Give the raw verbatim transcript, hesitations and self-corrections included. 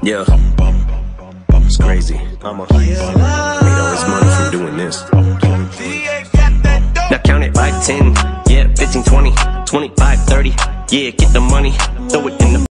Yeah, it's crazy. I'ma made all this money from doing this. Now count it like ten, yeah, fifteen, twenty, twenty-five, thirty. Yeah, get the money, throw it in the